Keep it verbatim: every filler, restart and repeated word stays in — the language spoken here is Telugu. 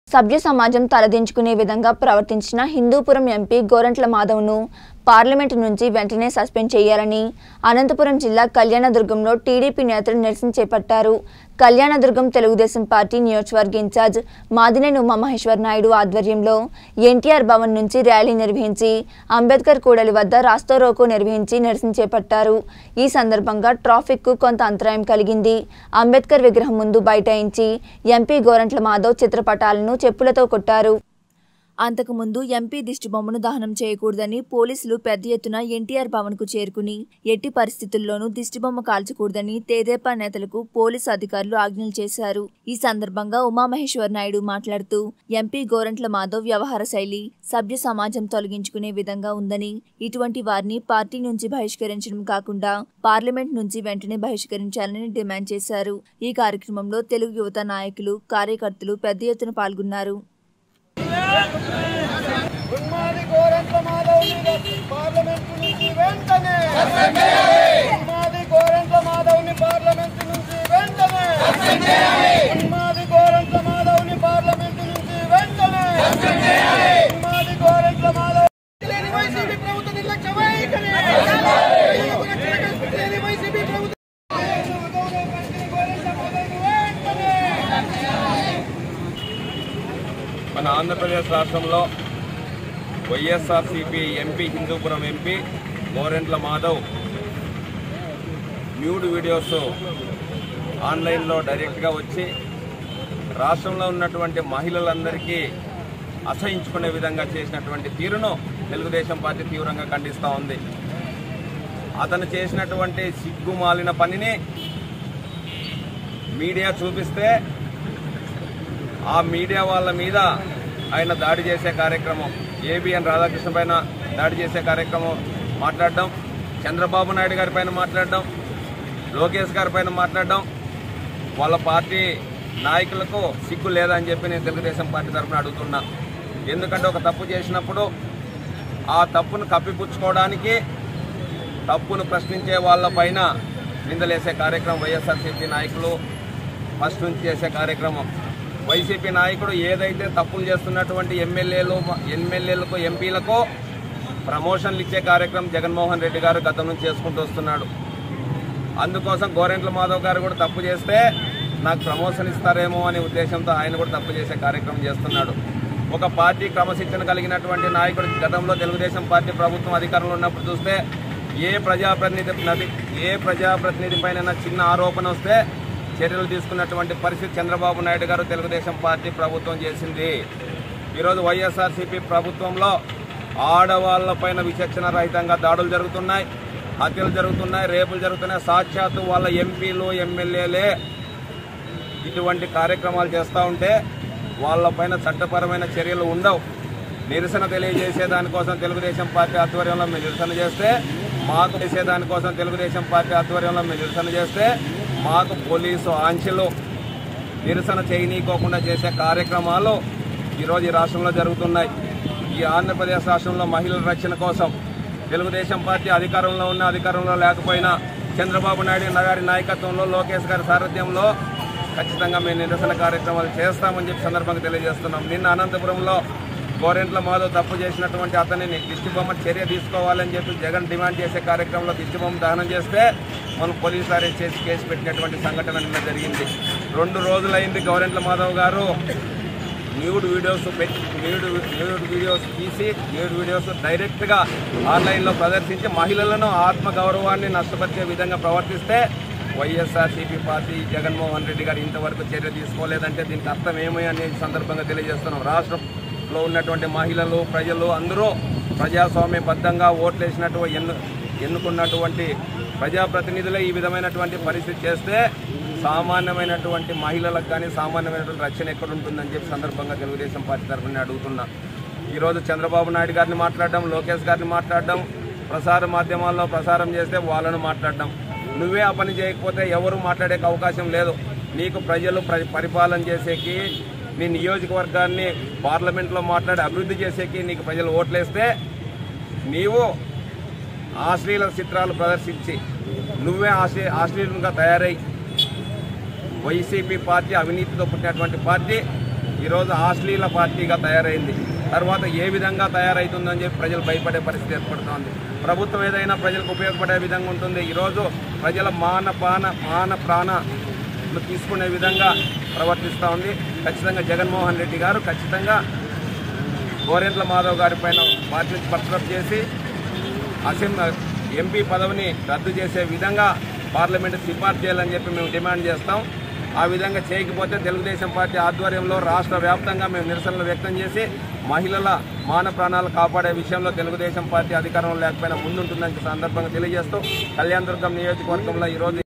సభ్య సమాజం తలదించుకునే విధంగా ప్రవర్తించిన హిందూపురం ఎంపీ గోరంట్ల మాధవ్ను పార్లమెంటు నుంచి వెంటనే సస్పెండ్ చేయాలని అనంతపురం జిల్లా కళ్యాణదుర్గంలో టీడీపీ నేతలు నిరసన చేపట్టారు. కళ్యాణదుర్గం తెలుగుదేశం పార్టీ నియోజకవర్గ ఇన్ఛార్జ్ మాదినేని ఉమామహేశ్వర్ నాయుడు ఆధ్వర్యంలో ఎన్టీఆర్ భవన్ నుంచి ర్యాలీ నిర్వహించి అంబేద్కర్ కూడలి వద్ద రాస్తారోకో నిర్వహించి నిరసన చేపట్టారు. ఈ సందర్భంగా ట్రాఫిక్ కు కొంత అంతరాయం కలిగింది. అంబేద్కర్ విగ్రహం ముందు బైఠాయించి ఎంపీ గోరంట్ల మాధవ్ చిత్రపటాలను చెప్పులతో కొట్టారు. అంతకుముందు ఎంపీ దిష్టిబొమ్మను దహనం చేయకూడదని పోలీసులు పెద్ద ఎత్తున ఎన్టీఆర్ భవన్ కు చేరుకుని ఎట్టి పరిస్థితుల్లోనూ దిష్టిబొమ్మ కాల్చకూడదని తెదేపా నేతలకు పోలీసు అధికారులు ఆజ్ఞలు చేశారు. ఈ సందర్భంగా ఉమామహేశ్వర్ నాయుడు మాట్లాడుతూ ఎంపీ గోరంట్ల మాధవ్ వ్యవహార శైలి సభ్య సమాజం తొలగించుకునే విధంగా ఉందని, ఇటువంటి వారిని పార్టీ నుంచి బహిష్కరించడం కాకుండా పార్లమెంట్ నుంచి వెంటనే బహిష్కరించాలని డిమాండ్ చేశారు. ఈ కార్యక్రమంలో తెలుగు యువత నాయకులు, కార్యకర్తలు పెద్ద ఎత్తున పాల్గొన్నారు. ఉన్మాది గోరంట్ల మాధవ్ని పార్లమెంటు నుంచి వెంటనే ఉన్మాది గోరంట్ల మాధవ్ని పార్లమెంటు నుంచి వెంటనే ఉన్మాది గోరంట్ల మాధవ్ని పార్లమెంటు నుంచి వెంటనే ఉన్మాది గోరంట్ల మాధవ్ వైసీపీ ప్రభుత్వ నిర్లక్ష్య వైఖరి వైసీపీ ప్రభుత్వం మన ఆంధ్రప్రదేశ్ రాష్ట్రంలో YSRCP MP Hindupuram MP Gorantla Madhav nude videos ఆన్లైన్లో డైరెక్ట్గా వచ్చి రాష్ట్రంలో ఉన్నటువంటి మహిళలందరికీ అసహించుకునే విధంగా చేసినటువంటి తీరును తెలుగుదేశం పార్టీ తీవ్రంగా ఖండిస్తూ ఉంది. అతను చేసినటువంటి సిగ్గుమాలిన పనిని మీడియా చూపిస్తే ఆ మీడియా వాళ్ళ మీద ఆయన దాడి చేసే కార్యక్రమం, ఏబిఎన్ రాధాకృష్ణ పైన దాడి చేసే కార్యక్రమం మాట్లాడడం, చంద్రబాబు నాయుడు గారి పైన మాట్లాడడం, లోకేష్ గారి పైన మాట్లాడడం, వాళ్ళ పార్టీ నాయకులకు సిగ్గు లేదని చెప్పి నేను తెలుగుదేశం పార్టీ తరఫున అడుగుతున్నా. ఎందుకంటే ఒక తప్పు చేసినప్పుడు ఆ తప్పును కప్పిపుచ్చుకోవడానికి తప్పును ప్రశ్నించే వాళ్ళ పైన నిందలేసే కార్యక్రమం వైఎస్ఆర్సీపీ నాయకులు ఫస్ట్ నుంచి చేసే కార్యక్రమం. వైసీపీ నాయకుడు ఏదైతే తప్పులు చేస్తున్నటువంటి ఎమ్మెల్యేలు ఎమ్మెల్యేలకు ఎంపీలకు ప్రమోషన్లు ఇచ్చే కార్యక్రమం జగన్మోహన్ రెడ్డి గారు గతం నుంచి చేసుకుంటూ వస్తున్నాడు. అందుకోసం గోరంట్ల మాధవ్ గారు కూడా తప్పు చేస్తే నాకు ప్రమోషన్ ఇస్తారేమో అనే ఉద్దేశంతో ఆయన కూడా తప్పు చేసే కార్యక్రమం చేస్తున్నాడు. ఒక పార్టీ క్రమశిక్షణ కలిగినటువంటి నాయకుడు గతంలో తెలుగుదేశం పార్టీ ప్రభుత్వం అధికారంలో ఉన్నప్పుడు చూస్తే ఏ ప్రజాప్రతినిధి ఏ ప్రజాప్రతినిధి పైన చిన్న ఆరోపణ వస్తే చర్యలు తీసుకున్నటువంటి పరిస్థితి చంద్రబాబు నాయుడు గారు తెలుగుదేశం పార్టీ ప్రభుత్వం చేసింది. ఈరోజు వైఎస్ఆర్సీపీ ప్రభుత్వంలో ఆడవాళ్లపైన విచక్షణ రహితంగా దాడులు జరుగుతున్నాయి, హత్యలు జరుగుతున్నాయి, రేపులు జరుగుతున్నాయి. సాక్షాత్తు వాళ్ళ ఎంపీలు ఎమ్మెల్యేలే ఇటువంటి కార్యక్రమాలు చేస్తూ ఉంటే వాళ్ళపైన చట్టపరమైన చర్యలు ఉండవు. నిరసన తెలియజేసే దానికోసం తెలుగుదేశం పార్టీ ఆధ్వర్యంలో మేము నిరసన చేస్తే మాకు చేసే దానికోసం తెలుగుదేశం పార్టీ ఆధ్వర్యంలో మేము నిరసన చేస్తే మాకు పోలీసు ఆంక్షలు నిరసన చేయనీయకోకుండా చేసే కార్యక్రమాలు ఈరోజు ఈ రాష్ట్రంలో జరుగుతున్నాయి. ఈ ఆంధ్రప్రదేశ్ రాష్ట్రంలో మహిళల రక్షణ కోసం తెలుగుదేశం పార్టీ అధికారంలో ఉన్న అధికారంలో లేకపోయినా చంద్రబాబు నాయుడు గారి నాయకత్వంలో లోకేష్ గారి సారథ్యంలో ఖచ్చితంగా మేము నిరసన కార్యక్రమాలు చేస్తామని చెప్పి సందర్భంగా తెలియజేస్తున్నాం. నిన్న అనంతపురంలో గోరంట్ల మాధవ్ తప్పు చేసినటువంటి అతనిని దిష్టిబొమ్మ చర్య తీసుకోవాలని చెప్పి జగన్ డిమాండ్ చేసే కార్యక్రమంలో దిష్టిబొమ్మ దహనం చేస్తే మనం పోలీసులు అరెస్ట్ చేసి కేసు పెట్టినటువంటి సంఘటన నిన్న జరిగింది. రెండు రోజులైంది గోరంట్ల మాధవ్ గారు న్యూడ్ వీడియోస్ పెట్టి న్యూడ్ న్యూడ్ వీడియోస్ తీసి న్యూడ్ వీడియోస్ డైరెక్ట్గా ఆన్లైన్లో ప్రదర్శించి మహిళలను ఆత్మగౌరవాన్ని నష్టపరిచే విధంగా ప్రవర్తిస్తే వైఎస్ఆర్సీపీ పార్టీ జగన్మోహన్ రెడ్డి గారు ఇంతవరకు చర్య తీసుకోలేదంటే దీనికి అర్థం ఏమీ అనే సందర్భంగా తెలియజేస్తున్నాం. రాష్ట్రంలో ఉన్నటువంటి మహిళలు ప్రజలు అందరూ ప్రజాస్వామ్యబద్ధంగా ఓట్లేసినట్టు ఎన్ను ఎన్నుకున్నటువంటి ప్రజాప్రతినిధులే ఈ విధమైనటువంటి పరిస్థితి చేస్తే సామాన్యమైనటువంటి మహిళలకు కానీ సామాన్యమైనటువంటి రక్షణ ఎక్కడుంటుందని చెప్పి సందర్భంగా తెలుగుదేశం పార్టీ తరఫున అడుగుతున్నా. ఈరోజు చంద్రబాబు నాయుడు గారిని మాట్లాడడం, లోకేష్ గారిని మాట్లాడడం, ప్రసార మాధ్యమాల్లో ప్రసారం చేస్తే వాళ్ళను మాట్లాడడం. నువ్వే ఆ పని చేయకపోతే ఎవరు మాట్లాడే అవకాశం లేదు. నీకు ప్రజలు పరిపాలన చేసేకి, నీ నియోజకవర్గాన్ని పార్లమెంట్లో మాట్లాడి అభివృద్ధి చేసేకి నీకు ప్రజలు ఓట్లేస్తే నీవు ఆశ్లీల చిత్రాలు ప్రదర్శించి నువ్వే ఆశ్లీ ఆశ్లీలంగా తయారై వైసీపీ పార్టీ అవినీతితో పుట్టినటువంటి పార్టీ ఈరోజు అశ్లీల పార్టీగా తయారైంది. తర్వాత ఏ విధంగా తయారవుతుందని చెప్పి ప్రజలు భయపడే పరిస్థితి ఏర్పడుతోంది. ప్రభుత్వం ఏదైనా ప్రజలకు ఉపయోగపడే విధంగా ఉంటుంది. ఈరోజు ప్రజల మాన పాన మాన ప్రాణ తీసుకునే విధంగా ప్రవర్తిస్తూ ఉంది. ఖచ్చితంగా జగన్మోహన్ రెడ్డి గారు ఖచ్చితంగా గోరెంట్ల మాధవ్ గారి పైన పార్టీ బర్తరఫ్ చేసి అసెంబ్లీ ఎంపీ పదవిని రద్దు చేసే విధంగా పార్లమెంటు సిఫార్సు చేయాలని చెప్పి మేము డిమాండ్ చేస్తాం. ఆ విధంగా చేయకపోతే తెలుగుదేశం పార్టీ ఆధ్వర్యంలో రాష్ట్ర వ్యాప్తంగా మేము నిరసనలు వ్యక్తం చేసి మహిళల మాన ప్రాణాలు కాపాడే విషయంలో తెలుగుదేశం పార్టీ అధికారంలో లేకపోయినా ముందుంటుందని సందర్భంగా తెలియజేస్తూ కళ్యాణదుర్గం నియోజకవర్గంలో ఈరోజు